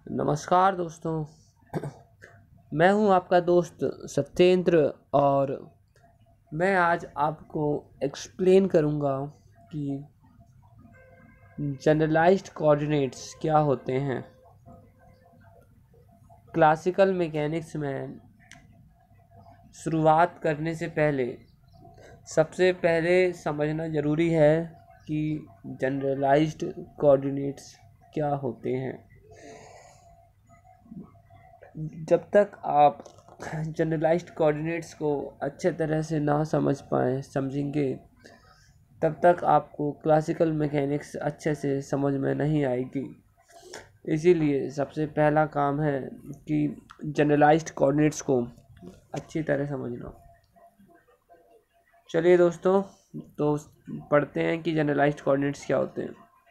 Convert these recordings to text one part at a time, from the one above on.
नमस्कार दोस्तों। मैं हूं आपका दोस्त सत्येंद्र और मैं आज आपको एक्सप्लेन करूंगा कि जनरलाइज्ड कोऑर्डिनेट्स क्या होते हैं। क्लासिकल मैकेनिक्स में शुरुआत करने से पहले सबसे पहले समझना ज़रूरी है कि जनरलाइज्ड कोऑर्डिनेट्स क्या होते हैं। जब तक आप जनरलाइज्ड कोऑर्डिनेट्स को अच्छे तरह से ना समझेंगे तब तक आपको क्लासिकल मैकेनिक्स अच्छे से समझ में नहीं आएगी। इसीलिए सबसे पहला काम है कि जनरलाइज्ड कोऑर्डिनेट्स को अच्छी तरह समझना। चलिए दोस्तों, तो पढ़ते हैं कि जनरलाइज्ड कोऑर्डिनेट्स क्या होते हैं।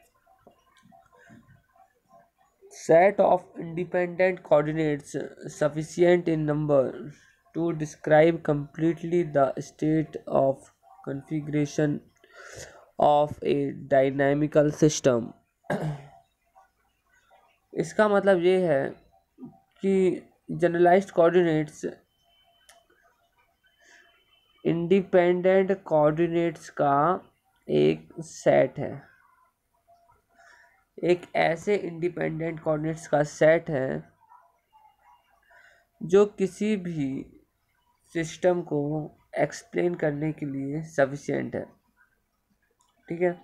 Set of independent coordinates sufficient in number to describe completely the state of configuration of a dynamical system। इसका मतलब ये है कि जनरलाइज्ड कोऑर्डिनेट्स इंडिपेंडेंट कोऑर्डिनेट्स का एक सेट है। एक ऐसे इंडिपेंडेंट कोऑर्डिनेट्स का सेट है जो किसी भी सिस्टम को एक्सप्लेन करने के लिए सफिशिएंट है। ठीक है,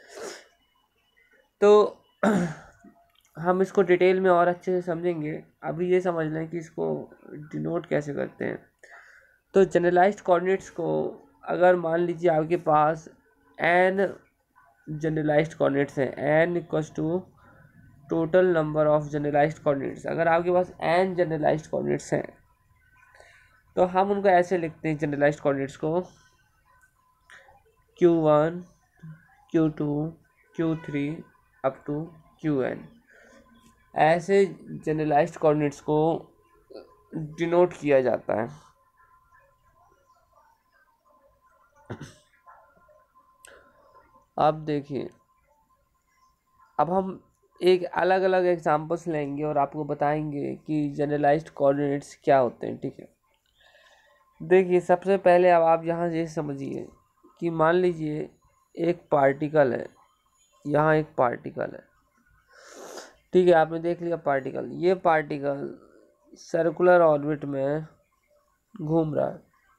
तो हम इसको डिटेल में और अच्छे से समझेंगे। अभी ये समझ लें कि इसको डिनोट कैसे करते हैं। तो जनरलाइज्ड कोऑर्डिनेट्स को अगर मान लीजिए आपके पास n जनरलाइज्ड कोऑर्डिनेट्स हैं, n equals to total number of generalised coordinates. अगर आपके पास n जनरलाइज्ड कोऑर्डिनेट्स हैं तो हम उनको ऐसे लिखते हैं जनरलाइज्ड कोऑर्डिनेट्स को q1 q2 q3 up to qn। ऐसे जनरलाइज्ड कोऑर्डिनेट्स को डिनोट किया जाता है। अब देखिए, अब हम एक अलग अलग एग्जांपल्स लेंगे और आपको बताएंगे कि जनरलाइज्ड कोऑर्डिनेट्स क्या होते हैं। ठीक है, देखिए सबसे पहले अब आप यहाँ ये समझिए कि मान लीजिए एक पार्टिकल है, यहाँ एक पार्टिकल है। ठीक है, आपने देख लिया पार्टिकल। ये पार्टिकल सर्कुलर ऑर्बिट में घूम रहा है।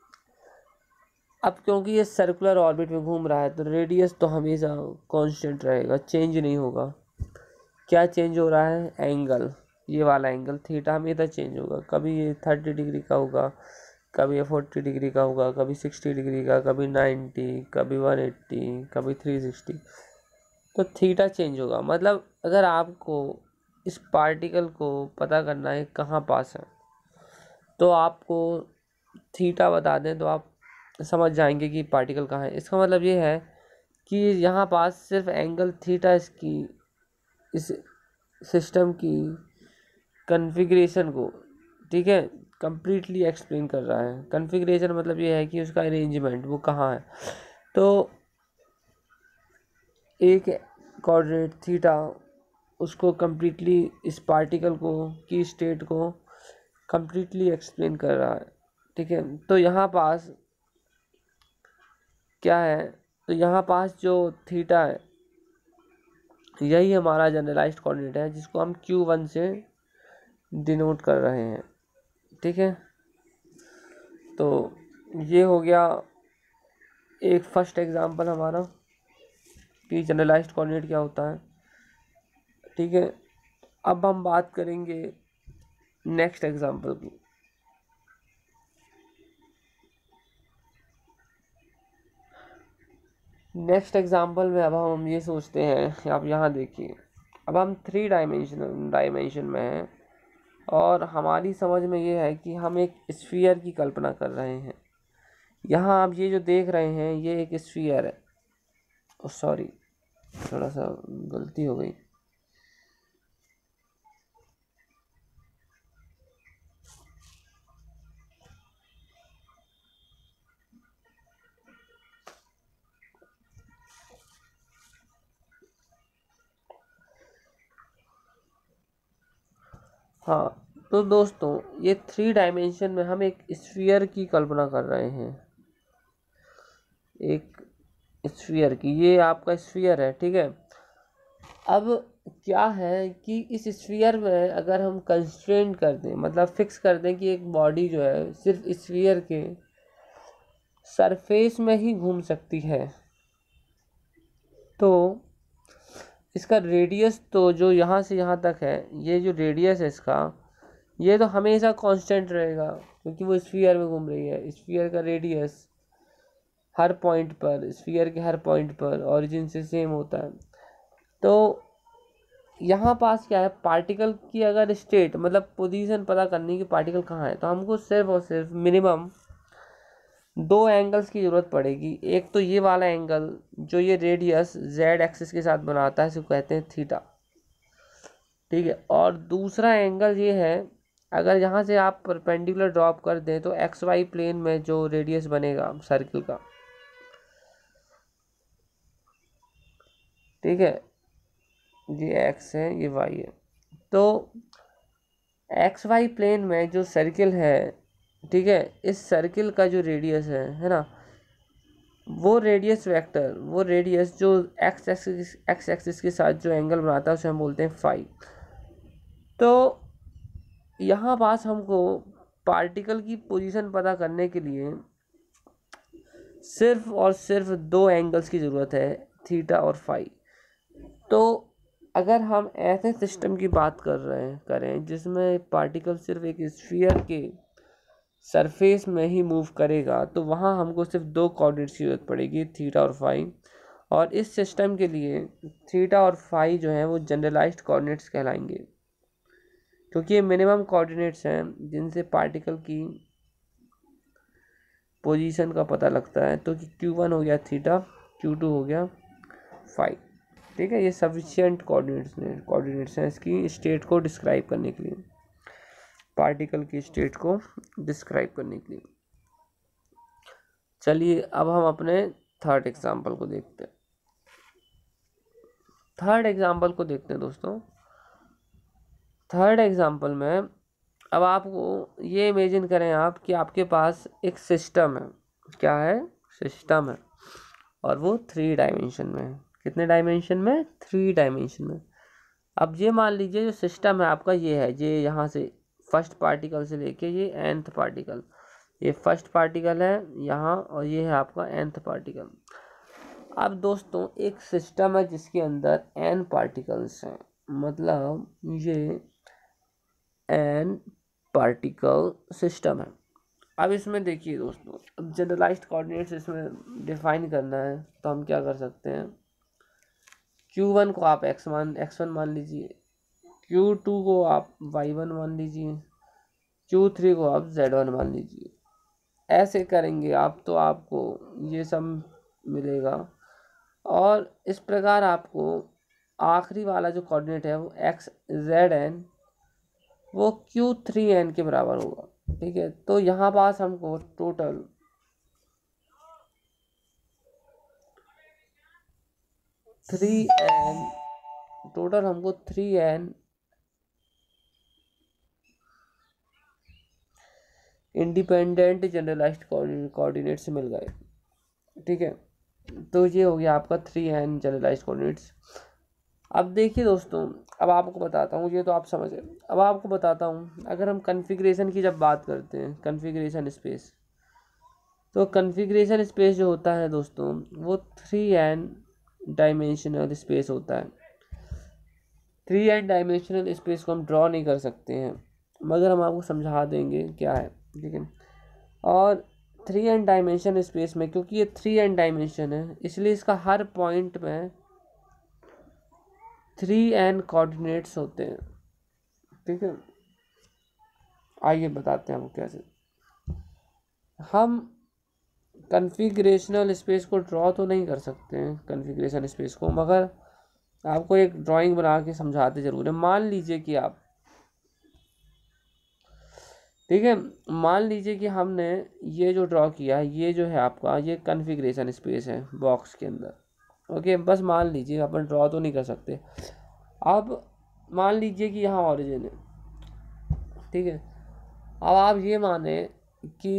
अब क्योंकि ये सर्कुलर ऑर्बिट में घूम रहा है तो रेडियस तो हमेशा कांस्टेंट रहेगा, चेंज नहीं होगा। क्या चेंज हो रहा है? एंगल। ये वाला एंगल थीटा हमेशा चेंज होगा। कभी ये 30 डिग्री का होगा, कभी ये 40 डिग्री का होगा, कभी 60 डिग्री का, कभी 90, कभी 180, कभी 360। तो थीटा चेंज होगा। मतलब अगर आपको इस पार्टिकल को पता करना है कहाँ पास है तो आपको थीटा बता दें तो आप समझ जाएंगे कि पार्टिकल कहाँ है। इसका मतलब ये है कि यहाँ पास सिर्फ एंगल थीटा इसकी इस सिस्टम की कॉन्फ़िगरेशन को, ठीक है, कंप्लीटली एक्सप्लेन कर रहा है। कॉन्फ़िगरेशन मतलब ये है कि उसका अरेंजमेंट वो कहाँ है। तो एक कोऑर्डिनेट थीटा उसको कंप्लीटली इस पार्टिकल को की स्टेट को कंप्लीटली एक्सप्लेन कर रहा है। ठीक है, तो यहाँ पास क्या है? तो यहाँ पास जो थीटा है यही हमारा जनरलाइज्ड कोऑर्डिनेट है जिसको हम q1 से डिनोट कर रहे हैं। ठीक है, तो ये हो गया एक फर्स्ट एग्जांपल हमारा कि जनरलाइज्ड कोऑर्डिनेट क्या होता है। ठीक है, अब हम बात करेंगे नेक्स्ट एग्जांपल की। नेक्स्ट एग्जांपल में अब हम ये सोचते हैं, आप यहाँ देखिए, अब हम 3 डायमेंशन में हैं और हमारी समझ में ये है कि हम एक स्फीयर की कल्पना कर रहे हैं। यहाँ आप ये जो देख रहे हैं ये एक स्फीयर है। सॉरी, थोड़ा सा गलती हो गई। हाँ, तो दोस्तों ये 3 डायमेंशन में हम एक स्फीयर की कल्पना कर रहे हैं, एक स्फीयर की। ये आपका स्फीयर है, ठीक है। अब क्या है कि इस स्फीयर में अगर हम कंस्ट्रेंट कर दें, मतलब फिक्स कर दें कि एक बॉडी जो है सिर्फ स्फीयर के सरफेस में ही घूम सकती है, तो इसका रेडियस तो जो यहाँ से यहाँ तक है, ये जो रेडियस है इसका, ये तो हमेशा कांस्टेंट रहेगा, क्योंकि वो स्फीयर में घूम रही है। स्फीयर का रेडियस हर पॉइंट पर, स्फीयर के हर पॉइंट पर ओरिजिन से सेम होता है। तो यहाँ पास क्या है, पार्टिकल की अगर स्टेट मतलब पोजीशन पता करनी कि पार्टिकल कहाँ है, तो हमको सिर्फ और सिर्फ मिनिमम 2 एंगल्स की ज़रूरत पड़ेगी। एक तो ये वाला एंगल जो ये रेडियस जेड एक्सिस के साथ बनाता है, इसको कहते हैं थीटा, ठीक है। और दूसरा एंगल ये है, अगर यहाँ से आप परपेंडिकुलर ड्रॉप कर दें तो एक्स वाई प्लेन में जो रेडियस बनेगा सर्किल का, ठीक है, ये एक्स है ये वाई है, तो एक्स वाई प्लेन में जो सर्किल है, ठीक है, इस सर्किल का जो रेडियस है ना, वो रेडियस वेक्टर, वो रेडियस जो एक्स एक्सिस के साथ जो एंगल बनाता है उसे हम बोलते हैं फाई। तो यहाँ पास हमको पार्टिकल की पोजीशन पता करने के लिए सिर्फ और सिर्फ 2 एंगल्स की ज़रूरत है, थीटा और फाई। तो अगर हम ऐसे सिस्टम की बात कर रहे हैं करें जिसमें पार्टिकल सिर्फ एक स्फीयर के सरफेस में ही मूव करेगा, तो वहाँ हमको सिर्फ 2 कोऑर्डिनेट्स की ज़रूरत पड़ेगी, थीटा और फाई। और इस सिस्टम के लिए थीटा और फाई जो हैं वो जनरलाइज्ड कोऑर्डिनेट्स कहलाएंगे, क्योंकि ये मिनिमम कोऑर्डिनेट्स हैं जिनसे पार्टिकल की पोजीशन का पता लगता है। तो Q1 हो गया थीटा, Q2 हो गया फाई, ठीक है। ये सफिशिएंट कोऑर्डिनेट्स हैं इसकी स्टेट को डिस्क्राइब करने के लिए, पार्टिकल की स्टेट को डिस्क्राइब करने के लिए। चलिए अब हम अपने थर्ड एग्जाम्पल को देखते हैं। दोस्तों थर्ड एग्जाम्पल में अब आपको ये इमेजिन करें आप कि आपके पास एक सिस्टम है, क्या है, सिस्टम है, और वो 3 डायमेंशन में है। कितने डायमेंशन में, 3 डायमेंशन में। अब ये मान लीजिए जो सिस्टम है आपका ये है, ये यहाँ से फर्स्ट पार्टिकल से लेके ये nth पार्टिकल, ये फर्स्ट पार्टिकल है यहाँ, और ये है आपका nth पार्टिकल। अब दोस्तों एक सिस्टम है जिसके अंदर n पार्टिकल्स हैं, मतलब ये n पार्टिकल सिस्टम है। अब इसमें देखिए दोस्तों, अब जनरलाइज्ड कोऑर्डिनेट्स इसमें डिफाइन करना है, तो हम क्या कर सकते हैं, Q1 को आप x1 मान लीजिए, Q2 को आप y1 मान लीजिए, Q3 को आप z1 मान लीजिए। ऐसे करेंगे आप तो आपको ये सब मिलेगा, और इस प्रकार आपको आखिरी वाला जो कोऑर्डिनेट है वो xzn वो Q3n के बराबर होगा, ठीक है। तो यहाँ पास हमको total 3n independent generalised coordinates मिल गए, ठीक है। तो ये हो गया आपका 3n जनरलाइज्ड कोऑर्डिनेट्स। अब देखिए दोस्तों, अब आपको बताता हूँ, ये तो आप समझे, अब आपको बताता हूँ, अगर हम कन्फिग्रेशन की जब बात करते हैं, कन्फिग्रेशन स्पेस, तो कन्फिग्रेशन स्पेस जो होता है दोस्तों वो 3n डायमेंशनल स्पेस होता है। 3n डायमेंशनल स्पेस को हम ड्रॉ नहीं कर सकते हैं, मगर हम आपको समझा देंगे क्या है, ठीक है। और 3n डायमेंशन स्पेस में, क्योंकि ये 3n डायमेंशन है, इसलिए इसका हर पॉइंट में 3n कोऑर्डिनेट्स होते हैं, ठीक है। आइए बताते हैं आपको कैसे। हम कन्फिग्रेशनल स्पेस को ड्रॉ तो नहीं कर सकते हैं कन्फिग्रेशन स्पेस को, मगर आपको एक ड्राइंग बना के समझाते ज़रूर है। मान लीजिए कि आप, ठीक है, मान लीजिए कि हमने ये जो ड्रॉ किया है, ये जो है आपका ये कन्फिग्रेशन स्पेस है बॉक्स के अंदर, ओके। बस मान लीजिए, अपन ड्रॉ तो नहीं कर सकते। अब मान लीजिए कि यहाँ ऑरिजिन है, ठीक है। अब आप ये माने कि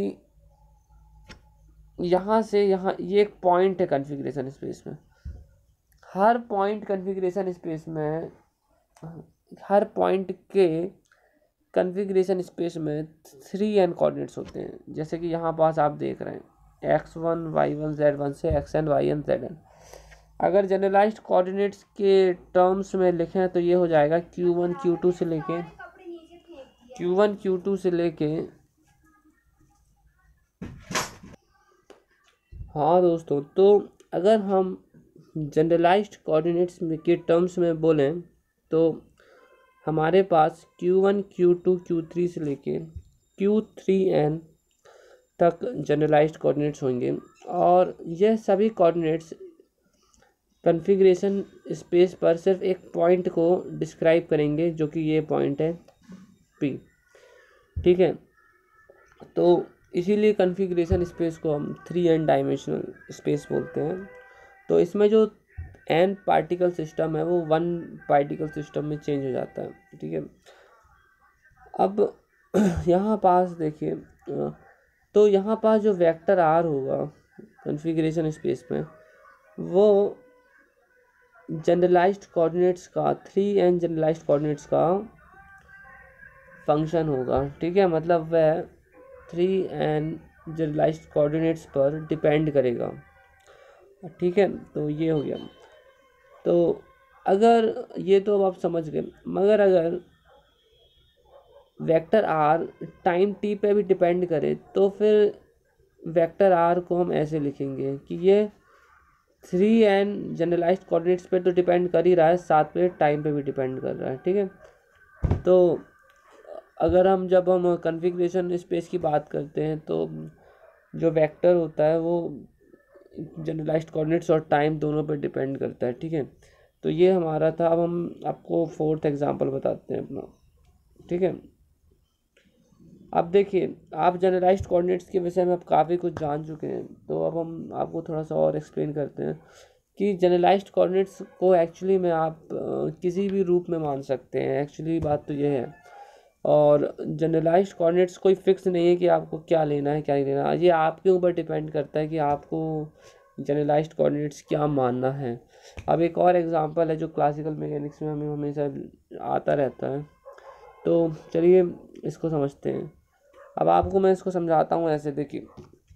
यहाँ से यहाँ ये एक पॉइंट है कॉन्फ़िगरेशन स्पेस में। हर पॉइंट कॉन्फ़िगरेशन स्पेस में, हर पॉइंट के कॉन्फ़िगरेशन स्पेस में 3n कोऑर्डिनेट्स होते हैं। जैसे कि यहाँ पास आप देख रहे हैं x1 y1 z1 से xn yn zn। अगर जनरलाइज्ड कोऑर्डिनेट्स के टर्म्स में लिखें तो ये हो जाएगा q1 q2 से लेके हाँ दोस्तों, तो अगर हम जनरलाइज्ड कोऑर्डिनेट्स में के टर्म्स में बोलें तो हमारे पास q1 q2 q3 से लेके q3n तक जनरलाइज्ड कोऑर्डिनेट्स होंगे, और यह सभी कोऑर्डिनेट्स कॉन्फ़िगरेशन स्पेस पर सिर्फ एक पॉइंट को डिस्क्राइब करेंगे, जो कि ये पॉइंट है P। ठीक है, तो इसीलिए कॉन्फ़िगरेशन स्पेस को हम 3n डायमेंशनल स्पेस बोलते हैं। तो इसमें जो n पार्टिकल सिस्टम है वो 1 पार्टिकल सिस्टम में चेंज हो जाता है। ठीक है, अब यहाँ पास देखिए, तो यहाँ पास जो वेक्टर r होगा कॉन्फ़िगरेशन स्पेस में, वो जनरलाइज्ड कोऑर्डिनेट्स का 3n जनरलाइज्ड कोऑर्डिनेट्स का फंक्शन होगा। ठीक है, मतलब वह 3n जनरलाइज्ड कोऑर्डिनेट्स पर डिपेंड करेगा। ठीक है, तो ये हो गया। तो अगर ये तो अब आप समझ गए, मगर अगर वेक्टर r टाइम t पे भी डिपेंड करे तो फिर वेक्टर r को हम ऐसे लिखेंगे कि ये 3n जनरलाइज्ड कोऑर्डिनेट्स पे तो डिपेंड कर ही रहा है, साथ में टाइम पे भी डिपेंड कर रहा है। ठीक है, तो अगर हम जब हम कॉन्फ़िगरेशन स्पेस की बात करते हैं तो जो वेक्टर होता है वो जनरलाइज्ड कोऑर्डिनेट्स और टाइम दोनों पर डिपेंड करता है। ठीक है, तो ये हमारा था। अब हम आपको 4th एग्जांपल बताते हैं अपना। ठीक है, अब देखिए, आप जनरलाइज्ड कोऑर्डिनेट्स के विषय में अब काफ़ी कुछ जान चुके हैं, तो अब हम आपको थोड़ा सा और एक्सप्लेन करते हैं कि जनरलाइज्ड कोऑर्डिनेट्स को एक्चुअली में आप किसी भी रूप में मान सकते हैं। एक्चुअली बात तो ये है, और जनरलाइज्ड कोऑर्डिनेट्स कोई फिक्स नहीं है कि आपको क्या लेना है क्या नहीं लेना, ये आपके ऊपर डिपेंड करता है कि आपको जनरलाइज्ड कोऑर्डिनेट्स क्या मानना है। अब एक और एग्जांपल है जो क्लासिकल मैकेनिक्स में हमें हमेशा आता रहता है, तो चलिए इसको समझते हैं। अब आपको मैं इसको समझाता हूँ ऐसे। देखिए,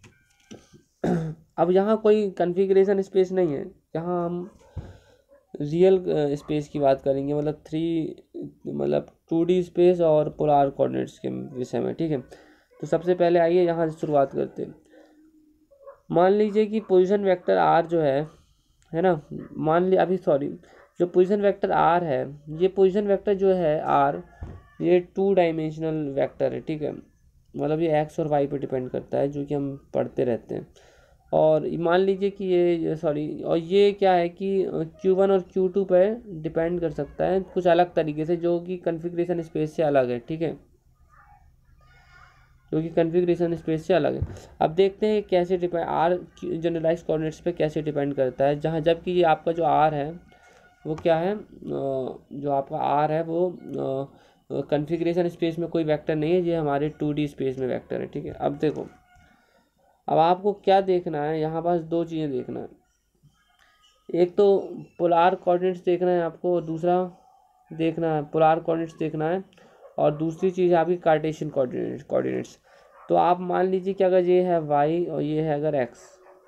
अब यहाँ कोई कॉन्फ़िगरेशन स्पेस नहीं है, यहाँ हम रियल स्पेस की बात करेंगे, मतलब 2D स्पेस और पोलर कोऑर्डिनेट्स के विषय में। ठीक है, तो सबसे पहले आइए यहाँ से शुरुआत करते हैं। मान लीजिए कि पोजीशन वेक्टर r जो है ना, जो पोजीशन वेक्टर r है, ये पोजीशन वेक्टर जो है r, ये 2 डायमेंशनल वेक्टर है। ठीक है, मतलब ये x और y पे डिपेंड करता है, जो कि हम पढ़ते रहते हैं। और मान लीजिए कि और ये क्या है कि q1 और q2 पे डिपेंड कर सकता है कुछ अलग तरीके से, जो कि कॉन्फ़िगरेशन स्पेस से अलग है। ठीक है, जो कि कॉन्फ़िगरेशन स्पेस से अलग है। अब देखते हैं कैसे डिपेंड आर जनरलाइज्ड कोऑर्डिनेट्स पे कैसे डिपेंड करता है, जहाँ जबकि ये आपका जो आर है वो क्या है, जो आपका आर है वो कॉन्फ़िगरेशन स्पेस में कोई वेक्टर नहीं है, ये हमारे 2D स्पेस में वेक्टर है। ठीक है, अब देखो, अब आपको क्या देखना है, यहाँ पास 2 चीज़ें देखना है। एक तो पोलर कोऑर्डिनेट्स देखना है आपको, और दूसरा देखना है पोलर कोऑर्डिनेट्स देखना है, और दूसरी चीज़ है आपकी कार्टेशियन कोऑर्डिनेट्स। तो आप मान लीजिए कि अगर ये है y और ये है अगर x,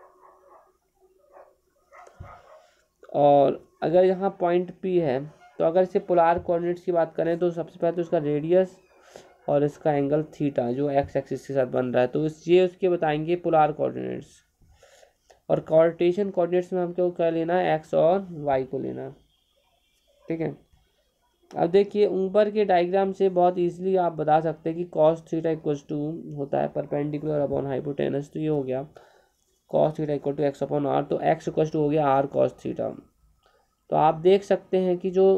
और अगर यहाँ पॉइंट P है, तो अगर इसे पोलर कोऑर्डिनेट्स की बात करें तो सबसे पहले तो इसका रेडियस और इसका एंगल थीटा जो x एक्सिस के साथ बन रहा है, तो ये उसके बताएंगे पोलर कोऑर्डिनेट्स। और कार्टेशियन कोऑर्डिनेट्स में हमको क्या लेना है, x और y को लेना है। ठीक है, अब देखिए ऊपर के डायग्राम से बहुत इजीली आप बता सकते हैं कि cos थीटा इक्वल टू होता है परपेंडिकुलर अपॉन हाइपोटेनस। तो ये हो गया cos theta equal to x upon r, तो x इक्वल टू हो गया r cos थीटा। तो आप देख सकते हैं कि जो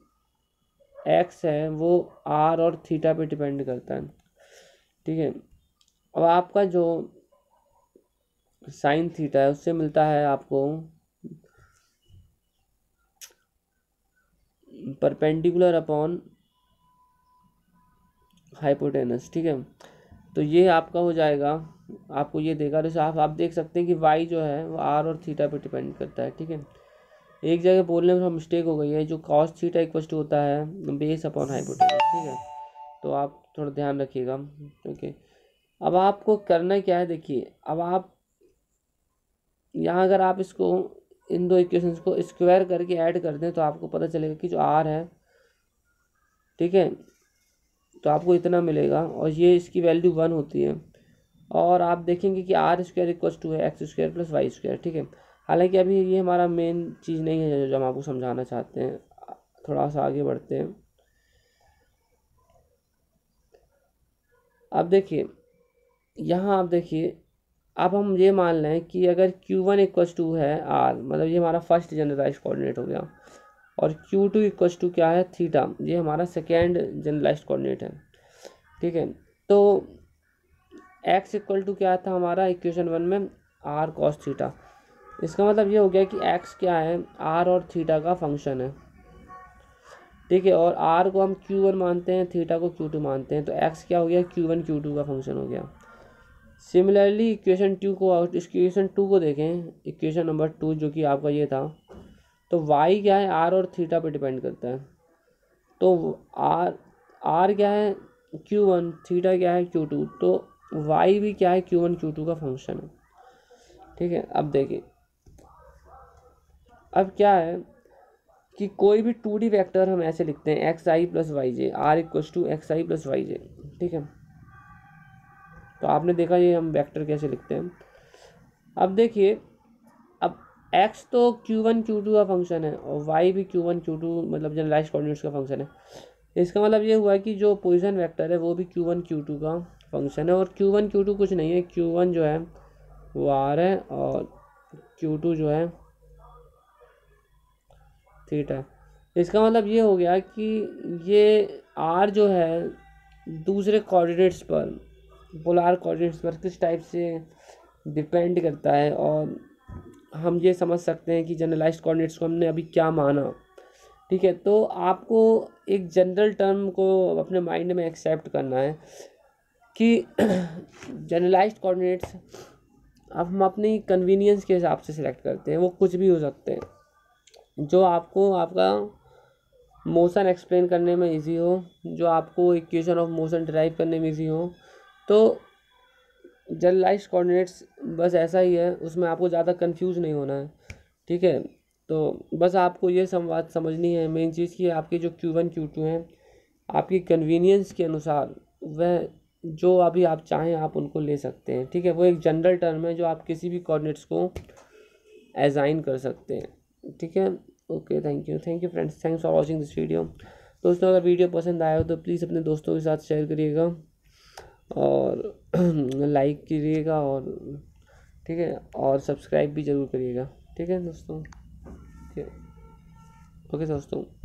x है वो r और थीटा पे डिपेंड करता है। ठीक है, अब आपका जो साइन थीटा है उससे मिलता है आपको परपेंडिकुलर अपॉन हाइपोटेनस, ठीक है। तो ये आपका हो जाएगा, आपको ये देगा। जैसे आप देख सकते हैं कि वाई जो है वो आर और थीटा पे डिपेंड करता है, ठीक है। एक जगह बोलने में थोड़ा मिस्टेक हो गई है, जो कॉस थीटा इक्वल टू होता है बेस अपॉन हाइपोटेनस, ठीक है। तो आप थोड़ा ध्यान रखिएगा, ओके। अब आपको करना क्या है, देखिए अब आप यहाँ अगर आप इसको इन दो इक्वेशंस को स्क्वायर करके ऐड कर दें तो आपको पता चलेगा कि जो आर है, ठीक है, तो आपको इतना मिलेगा और ये इसकी वैल्यू 1 होती है। और आप देखेंगे कि आर स्क्वायर इक्वल टू है x square plus y square, ठीक है। हालांकि अभी ये हमारा मेन चीज़ नहीं है जो हम आपको समझाना चाहते हैं, थोड़ा सा आगे बढ़ते हैं। अब देखिए यहाँ, आप देखिए अब हम ये मान लें कि अगर Q1 इक्वल टू है आर, मतलब ये हमारा फर्स्ट जनरलाइज कोऑर्डिनेट हो गया, और Q2 इक्वल टू क्या है थीटा, ये हमारा सेकेंड जनरलाइज कोऑर्डिनेट है, ठीक है। तो x इक्वल टू क्या था हमारा इक्वेशन 1 में, आर कॉस थीटा। इसका मतलब ये हो गया कि x क्या है, आर और थीटा का फंक्शन है, ठीक है। और r को हम Q1 मानते हैं, थीटा को Q2 मानते हैं, तो x क्या हो गया, Q1 Q2 का फंक्शन हो गया। सिमिलरली इक्वेशन टू को देखें, इक्वेशन नंबर 2 जो कि आपका ये था, तो y क्या है, r और थीटा पे डिपेंड करता है। तो r क्या है Q1, थीटा क्या है Q2, तो y भी क्या है Q1 Q2 का फंक्शन है, ठीक है। अब देखिए अब क्या है कि कोई भी 2D वेक्टर हम ऐसे लिखते हैं x i plus y j, r equal to x i plus y j, ठीक है। तो आपने देखा ये हम वेक्टर कैसे लिखते हैं। अब देखिए अब x तो Q1 Q2 का फंक्शन है और y भी Q1 Q2 मतलब जनरलाइज्ड कोऑर्डिनेट्स का फंक्शन है। इसका मतलब ये हुआ कि जो पोजीशन वेक्टर है वो भी Q1 Q2 का फंक्शन है, और Q1 Q2 कुछ नहीं है, Q1 जो है वो r है और Q2 जो है थीटा। इसका मतलब ये हो गया कि ये r जो है दूसरे कोऑर्डिनेट्स पर, पोलर कोऑर्डिनेट्स पर किस टाइप से डिपेंड करता है, और हम ये समझ सकते हैं कि जनरलाइज्ड कोऑर्डिनेट्स को हमने अभी क्या माना, ठीक है। तो आपको एक जनरल टर्म को अपने माइंड में एक्सेप्ट करना है कि जनरलाइज्ड कोऑर्डिनेट्स अब हम अपनी कन्वीनियंस के हिसाब से सिलेक्ट करते हैं, वो कुछ भी हो सकते हैं जो आपको आपका मोशन एक्सप्लेन करने में इजी हो, जो आपको इक्वेशन ऑफ मोशन डिराइव करने में इजी हो। तो जनरलाइज्ड कोऑर्डिनेट्स बस ऐसा ही है, उसमें आपको ज़्यादा कंफ्यूज नहीं होना है, ठीक है। तो बस आपको ये संवाद समझनी है मेन चीज़ की, आपकी जो Q1 Q2 हैं आपकी कन्वीनियंस के अनुसार वह जो अभी आप चाहें आप उनको ले सकते हैं, ठीक है। वो एक जनरल टर्म है जो आप किसी भी कोऑर्डिनेट्स को असाइन कर सकते हैं, ठीक है। Okay, thank you friends, thanks for watching this video. दोस्तों अगर वीडियो पसंद आया हो तो प्लीज़ अपने दोस्तों के साथ शेयर करिएगा और लाइक कीजिएगा, और ठीक है, और सब्सक्राइब भी ज़रूर करिएगा, ठीक है दोस्तों, ठीक है। ओके दोस्तों।